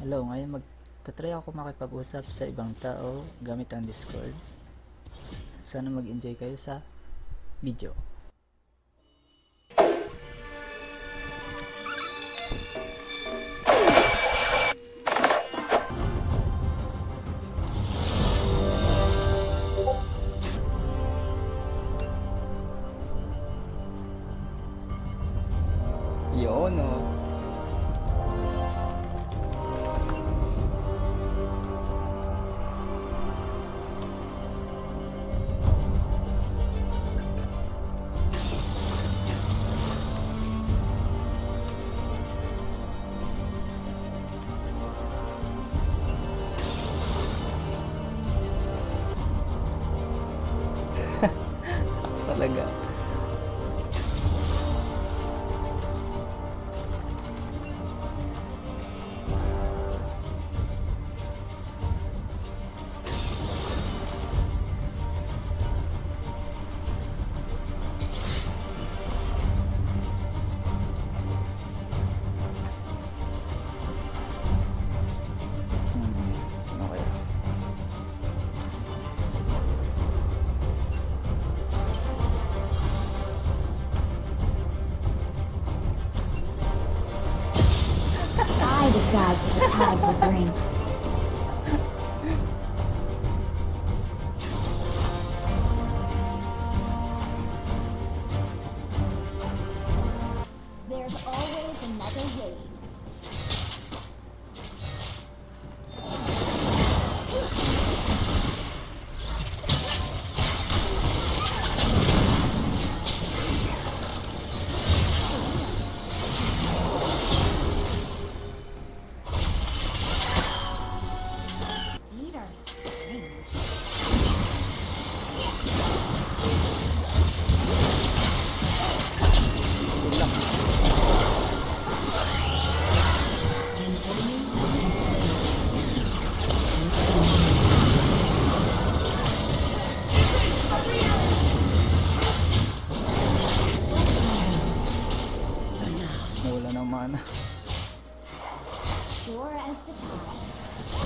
Hello, ngayon magta-try ako makipag-usap sa ibang tao gamit ang Discord. Sana mag-enjoy kayo sa video. Yun o. Talaga. Sino kaya? I decide what the tide will bring. There's always another wave. Feet are strange. Nawala ng mana. Sure as the tide.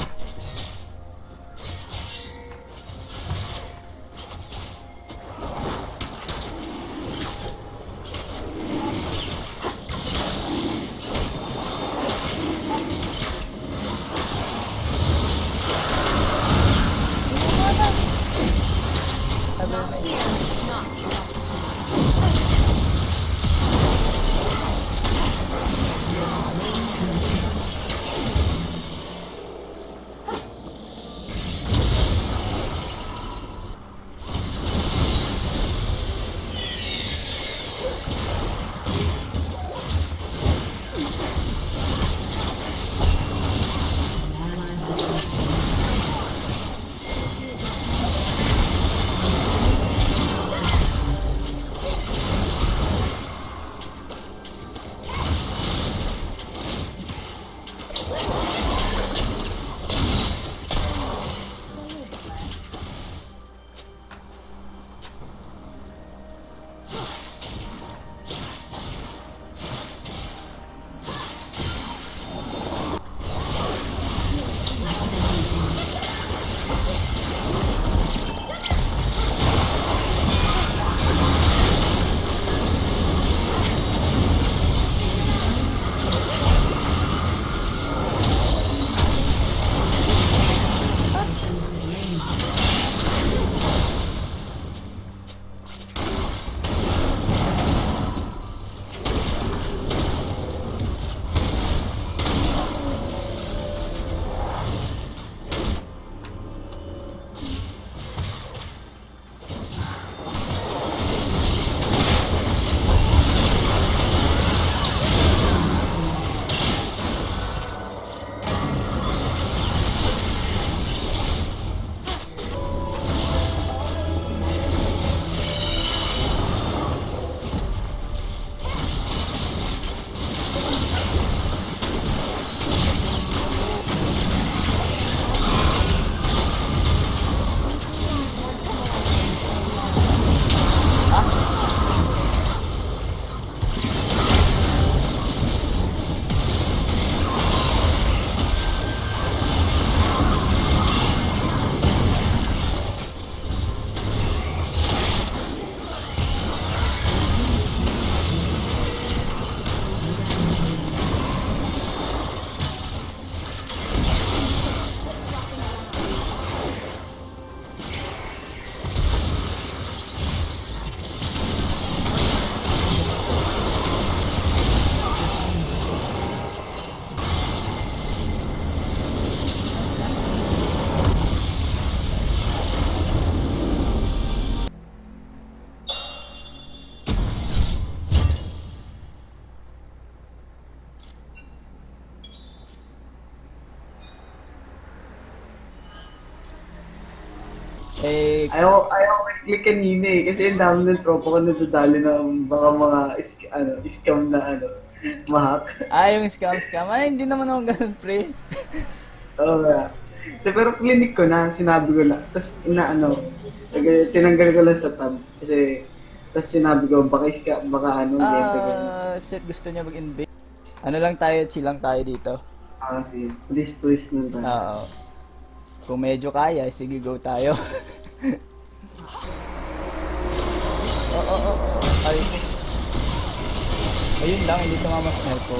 Eh, Ayaw click kanina eh. Kasi ang dami ng tropa ko nadadali ng baka mga scam na mahak. yung scam. Ay, hindi naman ako ganun, pre. Oo nga. Pero clinic ko na, sinabi ko na. Tapos tinanggal ko lang sa tab. Kasi, tapos sinabi ko, baka game ko. Shit, gusto niya mag-invade. Ano lang tayo, chill lang tayo dito. Okay. Please nun tayo. Oo. Kung medyo kaya, sige, go tayo. Ay. Ayun lang, hindi tumama sa ko.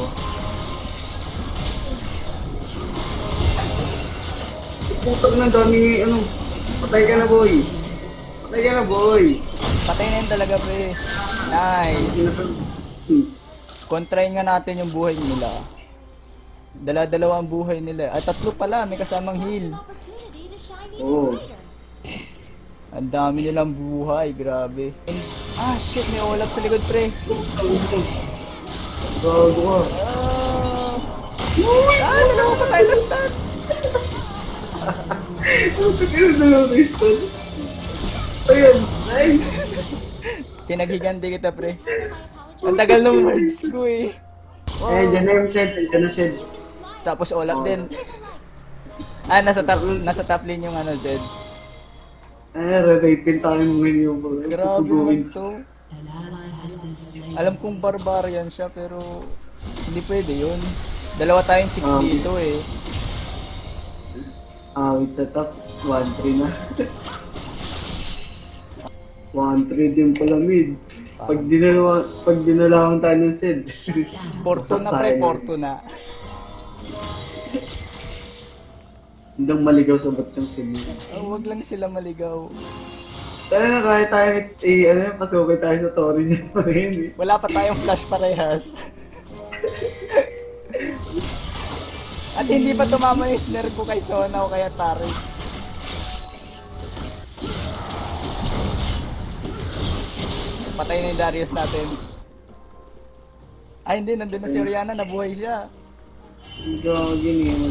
Putak na dami, patay ka na boy. Patay na yun talaga, pre. Nice. Kontrahin nga natin yung buhay nila. Dala-dalawa ang buhay nila. At 3 pala, may kasamang heal. Oo. Ang dami nilang buhay, grabe. Shit, may ulap sa likod, pre. Gago ka. Dalawa pa tayo na stun. Putak ka na dalawa na stun. Ayun, nice. Pinaghiganti kita, pre. Ang tagal ng words ko eh. Dyan na yung shed. Tapos ulap din. Nasa top lane yung Zed. Re-rapin tayo ngayon yung Grabe naman to. Alam kong barbarian siya pero hindi pwede yun. Dalawa tayong chicks dito eh. Wait sa top. 1-3 na. 1-3 din pala mid. Pag dinalawan tayo ng Sid. Fortuna pre, Fortuna. Hindang maligaw sa ba't yung Sid. Wag lang sila maligaw. Tayo na kaya tayo, pasukin tayo sa Tory niya pa rin eh. Wala pa tayong flash parehas. At hindi pa tumama yung snare ko kay Sona o kaya Tari. Patay na yung Darius natin. Ay hindi, nandun na si Oriana, nabuhay siya. Gagin eh.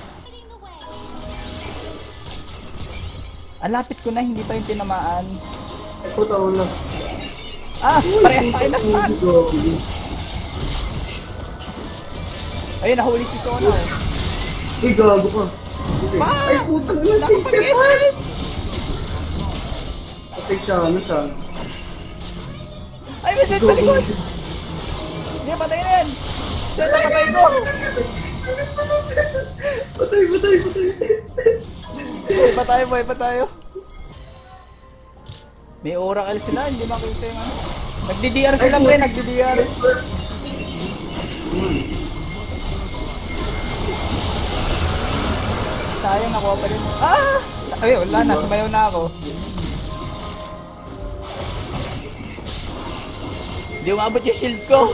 Ang lapit ko na, hindi pa yung tinamaan. Puta ko na. Parehas tayo na stun! Ayun, nahuli si Sona. Uy, gago ka. Ay, puta ko na. Nakapag-SS! Patay siya, siya? Ay, may set sa likod! Hindi, patay na yan! Set na patay ko! Patay. Buhay pa tayo. May oracle sila, hindi makita yung ano. Nagdi-DR sila pre, nagdi-DR. Sayang, nakuha pa rin. Ay, wala na, sumayaw na ako. Hindi umabot yung shield ko.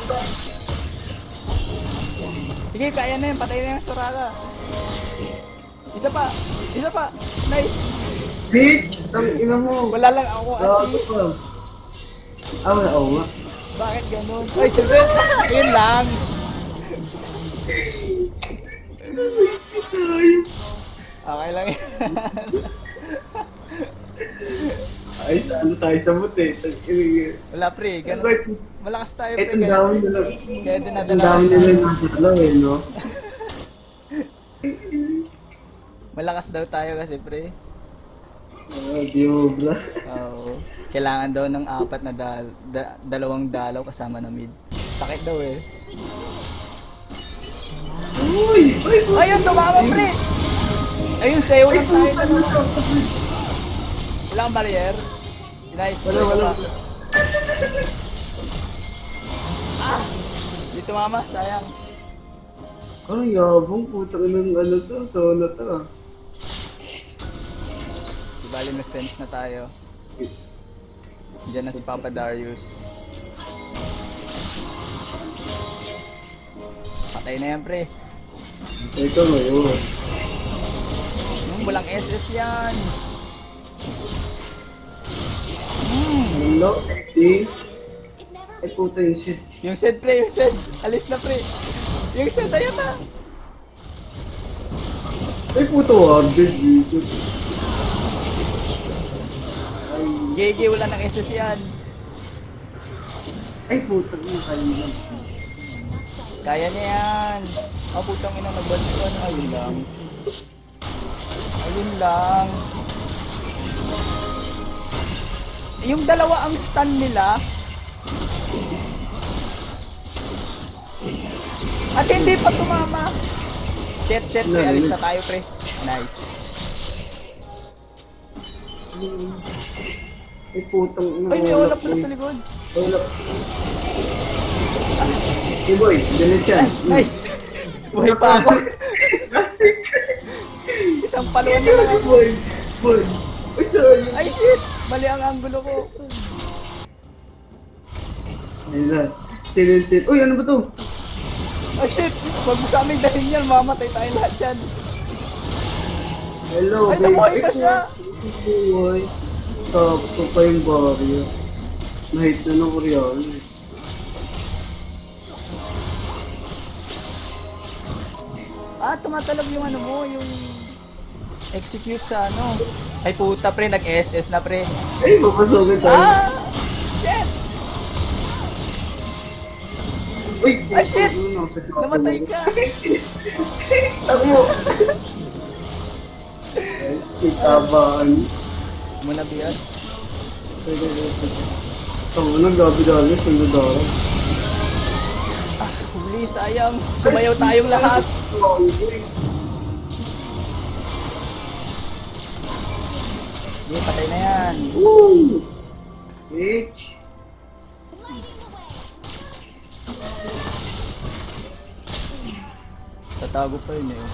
Sige, kaya na yun, patay na yung Soraka. Isa pa. Nice. Bitch! Ang ina mo. Wala lang ako assist. Wala ako nga. Bakit ganun? Ay, Suzette! Yun lang. Okay lang yan. Ay, ano tayo sa buti. Wala pre, ganun. Malakas tayo pre. Ang dami nila. Kaya Ang dinadala. dami nila nakalaw eh, no? Malakas daw tayo kasi pre. Di mo bla. Oo. Kailangan daw ng 4 na dalawang dalaw kasama na mid. Sakit daw eh. Uy! Ayun, tumama pre! Ayun, sayo lang tayo. Wala kang barrier. Nice. Wala. Di tumama, sayang. Ay, yabong puta ka ng solo to. Di bali may friends na tayo. Diyan na si Papa Darius. Patay na yan pre. Ito ngayon. Walang SS yan. Hello, Eddie. Ay puta yung shit. Yung Zed pre, yung Zed. Alis na pre. Yung Zed, ayun na. Ay puta, warded. GG, wala ng SS yan. Ay, puta mo, kanina. Kaya niya yan. Ah, putang ina, nagbantuan. Ayun lang. Ayun lang. Yung dalawa ang stun nila. At hindi pa tumama. Shit, pre. Alis na tayo, pre. Nice. Ay, putang ina. Ay, may ulap pala sa likod. Ulap. Hey, boy, delete yan. Nice. Buhay pa ako. Isang paluan na lang ako. Boy. Ay, sorry. Ay, shit. Mali ang angulo ko. Ayun. Tilit. Uy, ano ba to? Ay, shit. Huwag mo sa aming dahin yan. Mamatay tayo lahat yan. Hello, Ay, nabuhay pa siya. Boy. Tapos pa yung barrio. Na-hit na ng Orion. Ah, tumatalab yung ano mo, yung execute sa ano. Ay puta pre, nag-SS na pre. Ay, mapasugod tayo. Ah! Shit! Uy, Ay shit! Namatay ka! Ako mo! Ay, itabaan. Muna biyan. Ako na, gabi-gabi, sunod-araw. Ah, huli, sayang. Sumayaw tayong lahat. Hindi, patay na yan. Woo! Bitch! Tatago pa yun eh.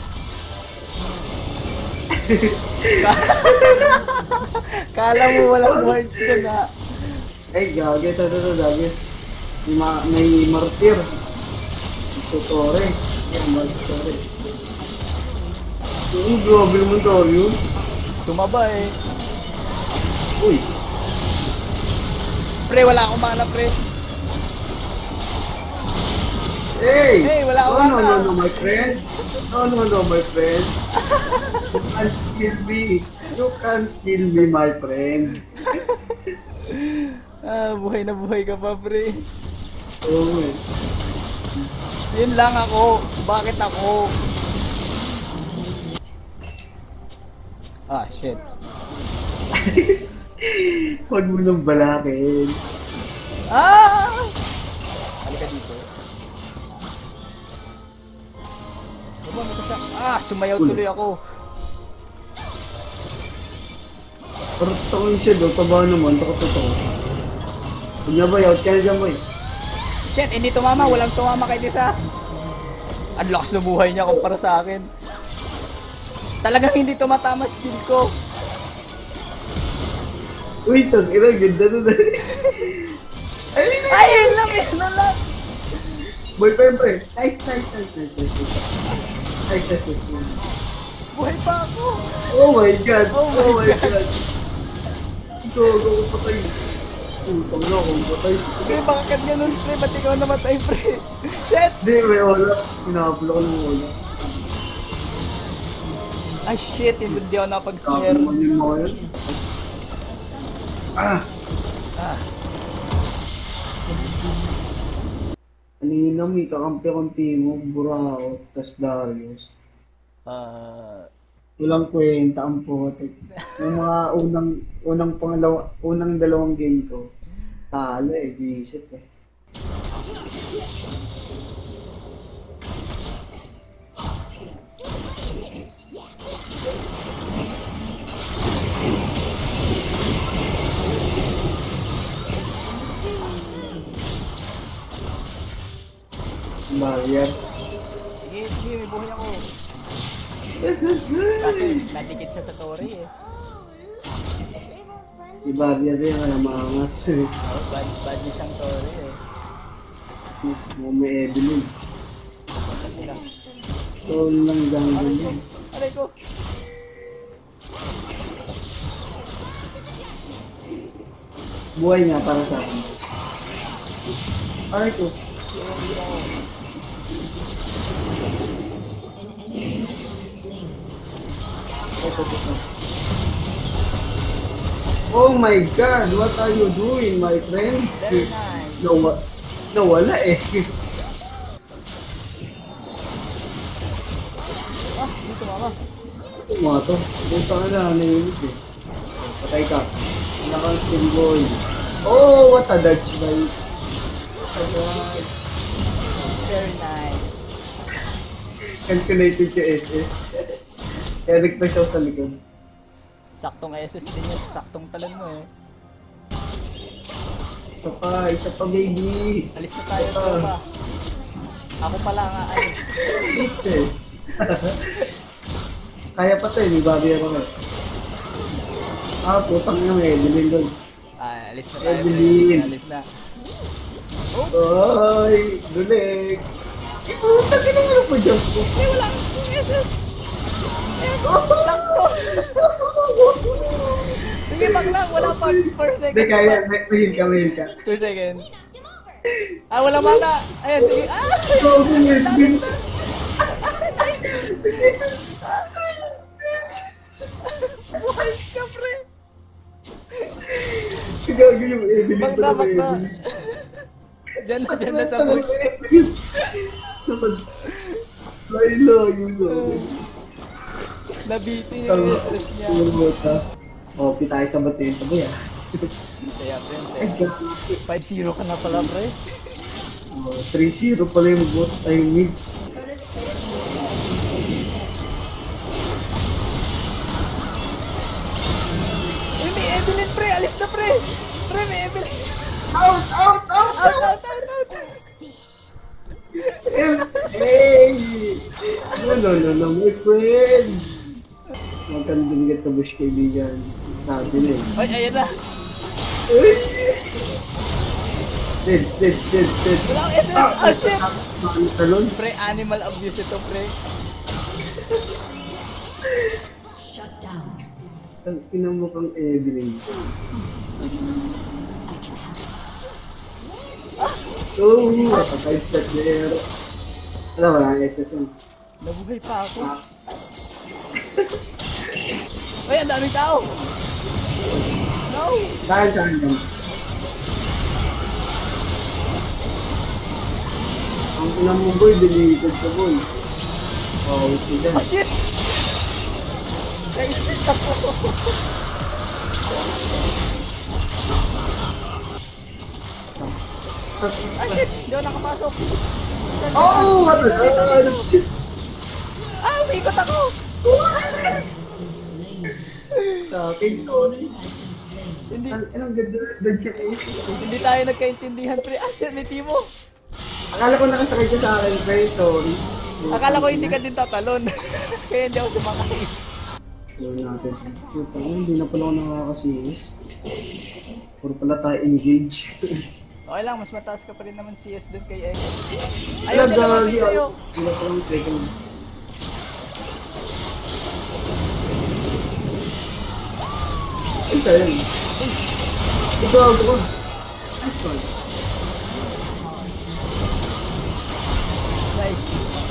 Kala mo walang words dun ha. Ay, gagi, ito, gagi. May martir. Tutore. Yung martir. Yung grabe naman tayo yun. Tumaba eh. Uy! Pre, wala akong mana pre. Hey! Hey, wala akong no, mana. no, my friend. No, my friend. You can't kill me. You can't kill me, my friend. Ah, buhay na buhay ka pa pre. Oo, eh. Yun lang ako. Bakit ako? Ah, shit. Huwag mo nang balakin. Ah! Halika dito. Ano ko siya? Ah, sumayaw tuloy ako. Pero totoo siya daw. Taba naman. Totoo. Kanya ba, out ka na dyan, boy. Shit, hindi tumama. Walang tumama kay Tisa. Ang lakas ng buhay niya kumpara sa akin. Talagang hindi tumatama skill ko. Uy, tangina, ganda na. Ay, yun lang, yun lang. Boy, pre. Nice. Buhay pa ako. Oh my god. Oh my God. Ito, ako patay. Putang na akong patay. Pre, bakit ganun, pre? Ba't ikaw namatay, pre? Shit! Hindi, may wala. Hinapula ko ng wala. Ay, shit. Hindi ako napag-snare. Tapos mo yung mga yun. Ah! Ah, Kanina may kakampi akong Timo, Burao, tas Darius. Walang kwenta ang putik. Yung mga unang dalawang game ko, talo eh, visit eh. Bayad. sige, may buhay ako. Kasi nadikit siya sa Tori eh. Si Bayad eh, kaya maangas eh. Oh, bad niya siyang Tori eh. May Evelyn. Kasi lang. So, lang ganggan yun. Aray ko. Buhay nga para sa akin. Aray ko. Ito. Oh my God, what are you doing, my friend? Very nice. Nawala eh. Ah, dito mama. Mga to. Buta ka na, naiinit eh. Patay ka. Wala kang symbol. Oh, what a dodge bite. Very nice. Calculated ka SS. Kaya nagpa siya sa likod. Saktong SS din yun. Saktong talan mo eh. Isa pa baby. Alis na tayo tropa. Ako pala nga alis. Eh. Kaya pa to eh, may babi ako nga. Ah, putang nga may Evelyn doon. Ah, alis na tayo. Evelyn. Alis na. Ay, dulig. Putang ina mo pa dyan po. Eh, wala akong SS. Sakto. Sige, bak lang. Wala pa 4 seconds. Hindi, kaya. Mahil ka. 2 seconds. Ah, wala mana. Ayan, sige. Ah! So, Evelyn. Buhay ka, pre. Gago yung Evelyn. Bak na, bak na. Diyan na sa push. Ay, layo na. Nabitin yung SS niya. Okay tayo sa batin. Sabi ah. Saya, pre. Ay, Saya. gago. 5-0 ka na pala, pre. 3-0 pala yung boss. Ay, mid. Uy, may Evelyn, pre. Alis na, pre. Pre, may Evelyn. Out! Out. Hey! No, my friend! Huwag kang dumigat sa bush, kaibigan. Sabi na eh. Ay, ayan na. Dead. Wala akong SS. Ah, shit. Talon? Pre, animal abuse ito, pre. Shut down. Ang mo kang Evelyn. Oh, patay sa there. Alam mo lang, SS yun. Nabuhay pa ako. Ay, ang daming tao. No. Saan. Ang unang mo boy, deleted ka boy. Oh, ito dyan. Oh, shit. Naisip ako. Ay, shit. Hindi ako nakapasok. Oh, what the shit. Ah, umikot ako. Sa akin, sorry. Hindi, Anong ganda siya eh. hindi tayo nagkaintindihan, pre. Ah, shit, may timo. Akala ko nakasakay ka sa akin, pre. Sorry. Akala ko hindi ka din tatalon. Kaya hindi ako sumakay. Gawin natin. Puta, hindi na pala ako nakakasinis. Puro pala tayo engage. Okay lang, mas mataas ka pa rin naman CS dun kay Echo. Ayaw nila mapit sa'yo. Hindi ko lang second. Ay, sayang. Ikaw, ako. Nice one. Nice.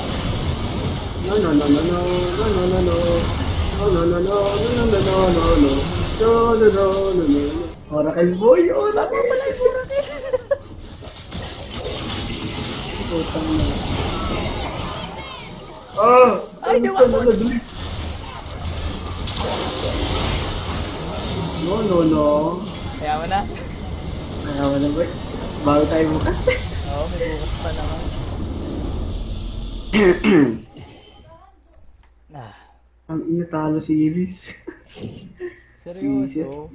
Oracle boy, Oracle. Tama pala yung Oracle. Putang na. Oh, Ay, di gusto mo ba? na dun. No. Kaya mo na. Ayaw na boy. Bago tayo bukas. Oo, may bukas pa naman. Ah, Ang inatalo si Ibis. seryoso.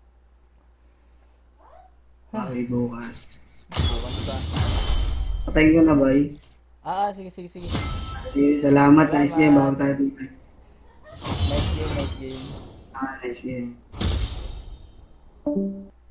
Okay, bukas. Awan ba? Patayin ko na, boy. Ah, sige. Okay, salamat. Nice game. Bago tayo bukas. Nice game. Nice game.